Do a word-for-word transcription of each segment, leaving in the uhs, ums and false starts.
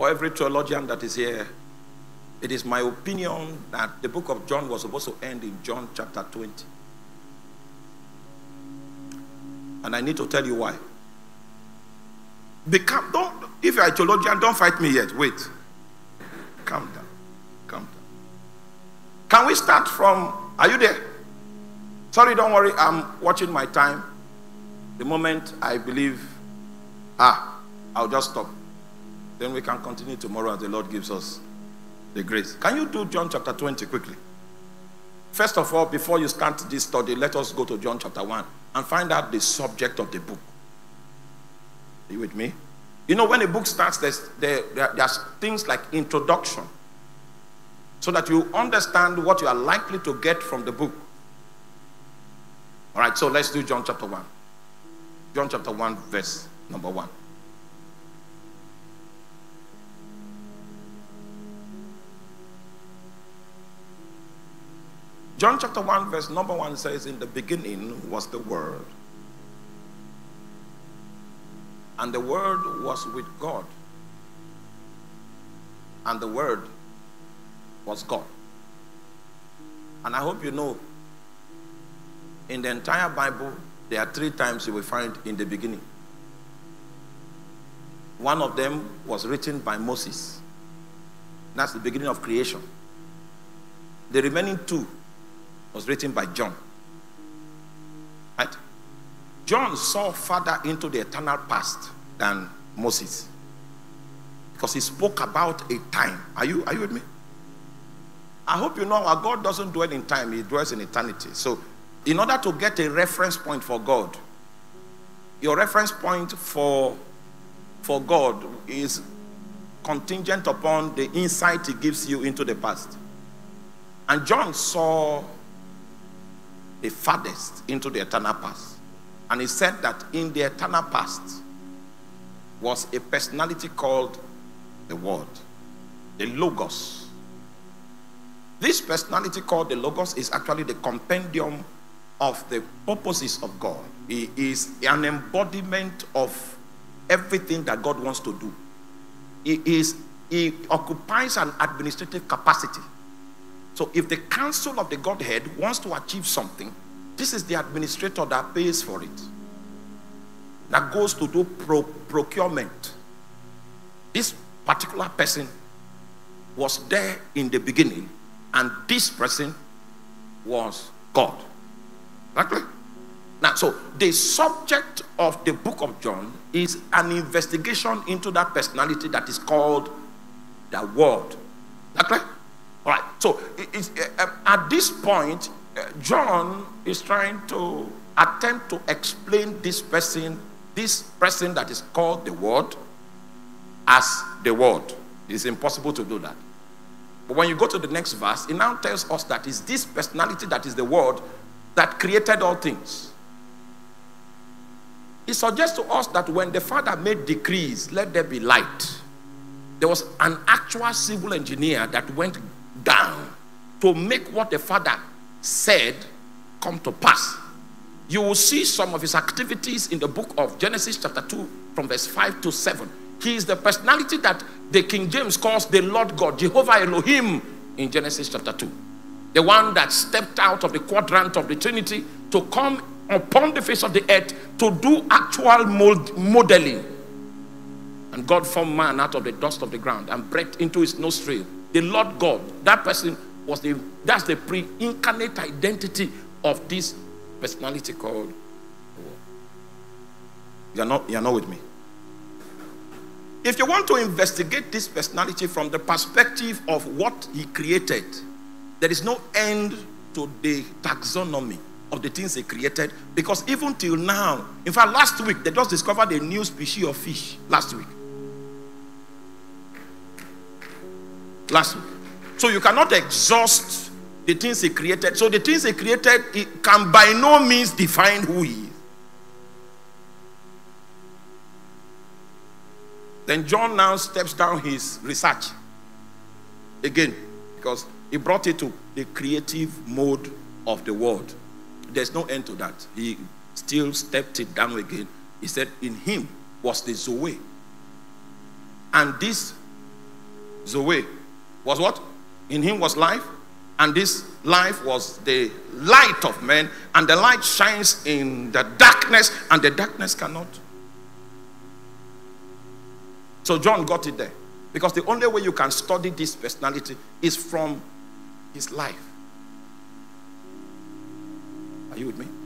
For every theologian that is here, it is my opinion that the book of John was supposed to end in John chapter twenty. And I need to tell you why. Become, don't, if you're a theologian, don't fight me yet. Wait. Calm down. Calm down. Can we start from, are you there? Sorry, don't worry. I'm watching my time. The moment I believe, ah, I'll just stop. Then we can continue tomorrow as the Lord gives us the grace. Can you do John chapter twenty quickly? First of all, before you start this study, let us go to John chapter one and find out the subject of the book. Are you with me? You know, when a book starts, there's, there, there, there's things like introduction, so that you understand what you are likely to get from the book. All right, so let's do John chapter one. John chapter one, verse number one. John chapter one, verse number one says, in the beginning was the Word, and the Word was with God, and the Word was God. And I hope you know, in the entire Bible, there are three times you will find in the beginning. One of them was written by Moses. That's the beginning of creation. The remaining two was written by John. Right? John saw further into the eternal past than Moses, because he spoke about a time. Are you, are you with me? I hope you know our God doesn't dwell in time, he dwells in eternity. So in order to get a reference point for God, your reference point for, for God is contingent upon the insight he gives you into the past. And John saw the farthest into the eternal past. And he said that in the eternal past was a personality called the Word, the Logos. This personality called the Logos is actually the compendium of the purposes of God. He is an embodiment of everything that God wants to do. He, is, he occupies an administrative capacity. So if the council of the Godhead wants to achieve something, this is the administrator that pays for it, that goes to do pro procurement. This particular person was there in the beginning, and this person was God. Okay? Now, so the subject of the book of John is an investigation into that personality that is called the Word. Okay? All right. So it, it's, uh, at this point, uh, John is trying to attempt to explain this person, this person that is called the Word, as the Word. It's impossible to do that. But when you go to the next verse, it now tells us that it's this personality that is the Word that created all things. It suggests to us that when the Father made decrees, let there be light, there was an actual civil engineer that went down to make what the Father said come to pass. You will see some of his activities in the book of Genesis chapter two from verse five to seven. He is the personality that the King James calls the Lord God, Jehovah Elohim, in Genesis chapter two. The one that stepped out of the quadrant of the Trinity to come upon the face of the earth to do actual mold, modeling. And God formed man out of the dust of the ground and breathed into his nostril. The Lord God, that person was the, that's the pre-incarnate identity of this personality called the Word. You're not, you're not with me. If you want to investigate this personality from the perspective of what he created, there is no end to the taxonomy of the things he created, because even till now, in fact, last week, they just discovered a new species of fish. Last week. Last week. So you cannot exhaust the things he created. So the things he created, it can by no means define who he is. Then John now steps down his research again, because he brought it to the creative mode of the Word. There's no end to that. He still stepped it down again. He said, in him was the Zoe. And this Zoe, was what? In him was life, and this life was the light of men, and the light shines in the darkness, and the darkness cannot. So John got it there. Because the only way you can study this personality is from his life. Are you with me?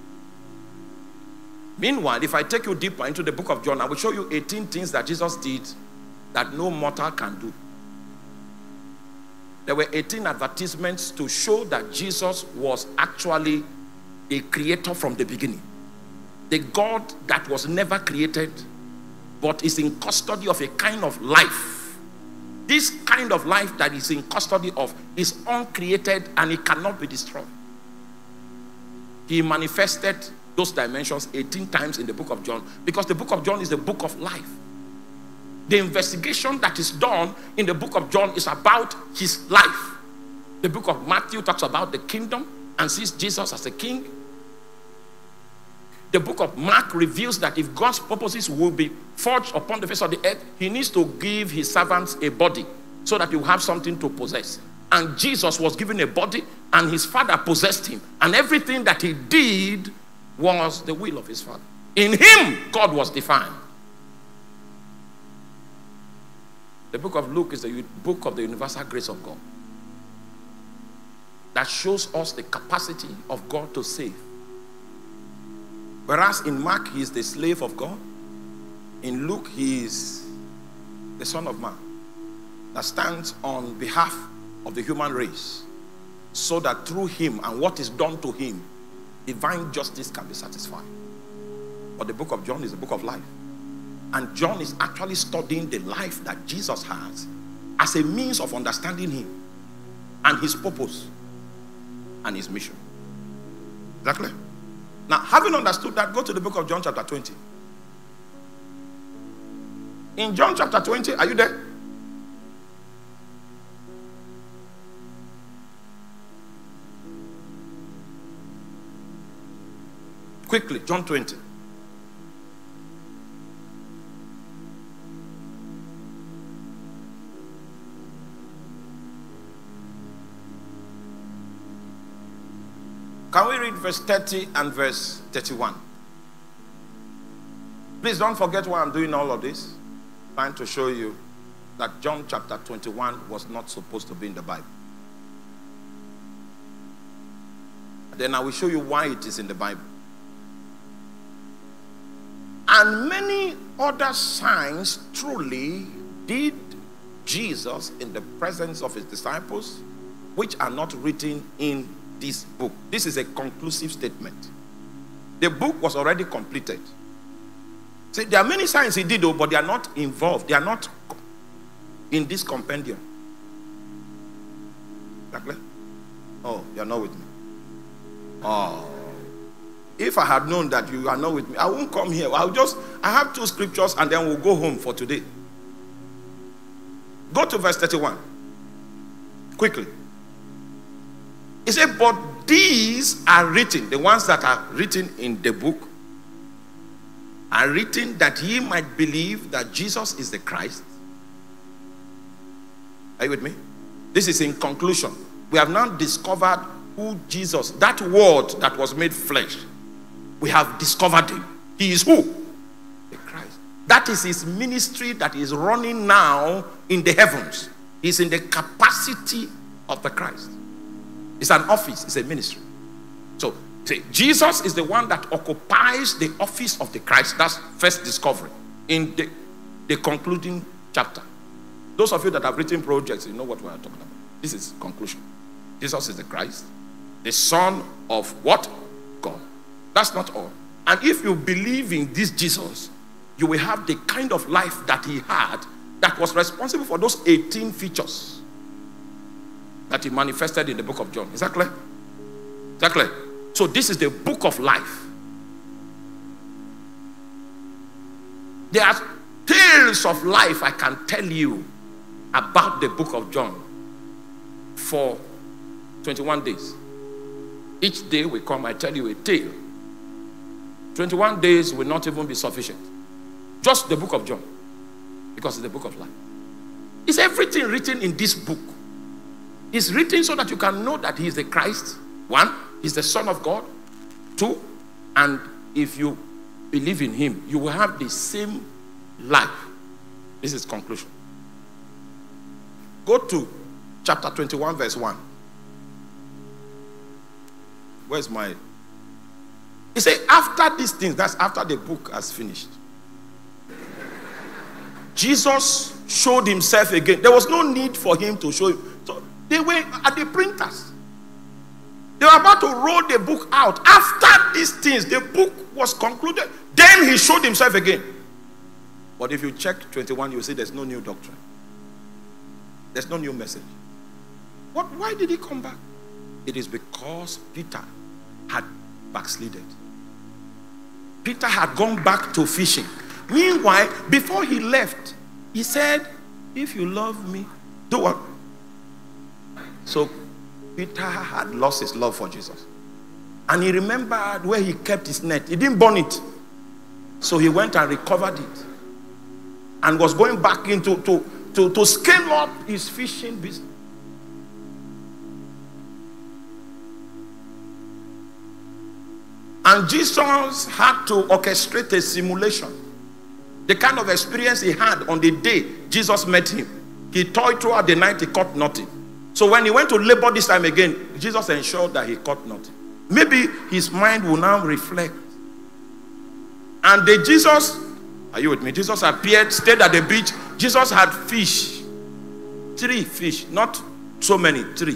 Meanwhile, if I take you deeper into the book of John, I will show you eighteen things that Jesus did that no mortal can do. There were eighteen advertisements to show that Jesus was actually a creator from the beginning. The God that was never created, but is in custody of a kind of life. This kind of life that is in custody of is uncreated and it cannot be destroyed. He manifested those dimensions eighteen times in the book of John, because the book of John is the book of life. The investigation that is done in the book of John is about his life. The book of Matthew talks about the kingdom and sees Jesus as a king. The book of Mark reveals that if God's purposes will be forged upon the face of the earth, he needs to give his servants a body so that you have something to possess. And Jesus was given a body, and his Father possessed him. And everything that he did was the will of his Father. In him, God was defined. The book of Luke is the book of the universal grace of God that shows us the capacity of God to save. Whereas in Mark, he is the slave of God. In Luke, he is the Son of Man that stands on behalf of the human race, so that through him and what is done to him, divine justice can be satisfied. But the book of John is the book of life. And John is actually studying the life that Jesus has as a means of understanding him and his purpose and his mission. Is that clear? Now, having understood that, go to the book of John chapter twenty. In John chapter twenty, are you there? Quickly, John twenty. Can we read verse thirty and verse thirty-one? Please don't forget why I'm doing all of this. I'm trying to show you that John chapter twenty-one was not supposed to be in the Bible. Then I will show you why it is in the Bible. And many other signs truly did Jesus in the presence of his disciples, which are not written in this book. This is a conclusive statement. The book was already completed. See, there are many signs he did, though, but they are not involved. They are not in this compendium. Exactly? Oh, you are not with me. Oh. If I had known that you are not with me, I won't come here. I'll just, I have two scriptures and then we'll go home for today. Go to verse thirty-one. Quickly. He said, but these are written, the ones that are written in the book, are written that ye might believe that Jesus is the Christ. Are you with me? This is in conclusion. We have now discovered who Jesus, that word that was made flesh, we have discovered him. He is who? The Christ. That is his ministry that is running now in the heavens. He's in the capacity of the Christ. It's an office, it's a ministry. So, see, Jesus is the one that occupies the office of the Christ. That's first discovery in the, the concluding chapter. Those of you that have written projects, you know what we are talking about. This is conclusion. Jesus is the Christ, the Son of what? God. That's not all. And if you believe in this Jesus, you will have the kind of life that he had that was responsible for those eighteen features that he manifested in the book of John. Is that clear? Is that clear? So this is the book of life. There are tales of life I can tell you about the book of John for twenty-one days. Each day we come, I tell you a tale. twenty-one days will not even be sufficient. Just the book of John, because it's the book of life. It's everything written in this book. It's written so that you can know that he is the Christ. One, he's the Son of God. Two, and if you believe in him, you will have the same life. This is conclusion. Go to chapter twenty-one, verse one. Where's my... He said, after these things, that's after the book has finished, Jesus showed himself again. There was no need for him to show him. So they were at the printers. They were about to roll the book out. After these things, the book was concluded. Then he showed himself again. But if you check twenty-one, you will see there's no new doctrine. There's no new message. What? Why did he come back? It is because Peter had backslided. Peter had gone back to fishing. Meanwhile, before he left, he said, if you love me, do what? So Peter had lost his love for Jesus. And he remembered where he kept his net. He didn't burn it. So he went and recovered it. And was going back into to, to, to scale up his fishing business. And Jesus had to orchestrate a simulation. The kind of experience he had on the day Jesus met him. He toiled throughout the night, he caught nothing. So when he went to labor this time again, Jesus ensured that he caught nothing. Maybe his mind will now reflect. And the Jesus, are you with me? Jesus appeared, stayed at the beach. Jesus had fish. Three fish, not so many, three.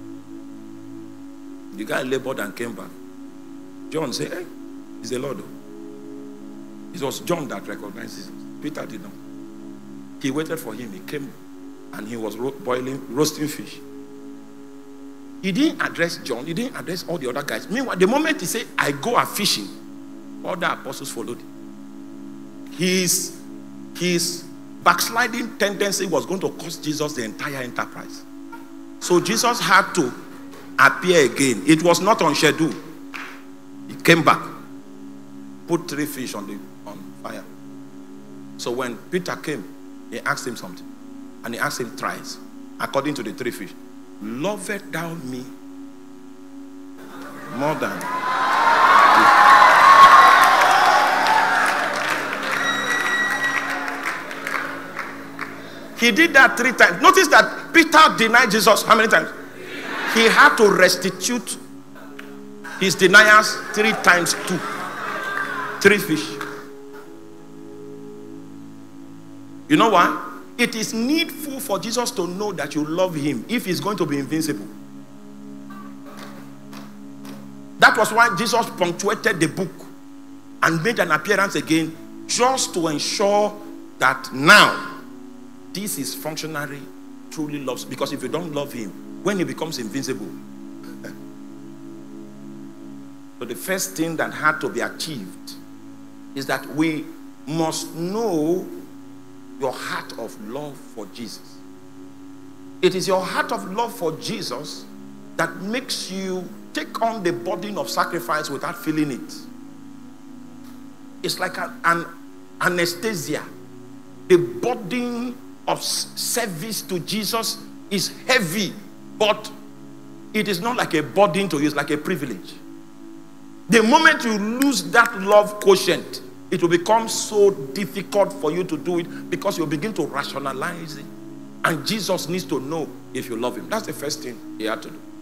The guy labored and came back. John said, hey, he's the Lord. It was John that recognized Jesus. Peter did not. He waited for him. He came and he was ro boiling, roasting fish. He didn't address John. He didn't address all the other guys. Meanwhile, the moment he said, I go a fishing, all the apostles followed him. His, his backsliding tendency was going to cost Jesus the entire enterprise. So Jesus had to appear again. It was not on schedule. He came back, put three fish on the on fire. So when Peter came, he asked him something. And he asked him thrice, according to the three fish. Lovest thou me more than he did that three times. Notice that Peter denied Jesus how many times? He had to restitute his deniers three times two. Three fish. You know why? It is needful for Jesus to know that you love him if he's going to be invincible. That was why Jesus punctuated the book and made an appearance again, just to ensure that now this is functionary truly loves. Because if you don't love him, when he becomes invincible, so the first thing that had to be achieved is that we must know your heart of love for Jesus. It is your heart of love for Jesus that makes you take on the burden of sacrifice without feeling it. It's like an, an anesthesia. The burden of service to Jesus is heavy, but it is not like a burden to you, it's like a privilege. The moment you lose that love quotient, it will become so difficult for you to do it because you begin to rationalize it. And Jesus needs to know if you love him. That's the first thing he had to do.